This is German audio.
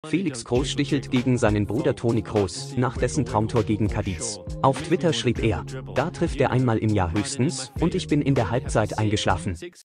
Felix Groß stichelt gegen seinen Bruder Toni Kroos nach dessen Traumtor gegen Cadiz. Auf Twitter schrieb er: Da trifft er einmal im Jahr höchstens, und ich bin in der Halbzeit eingeschlafen.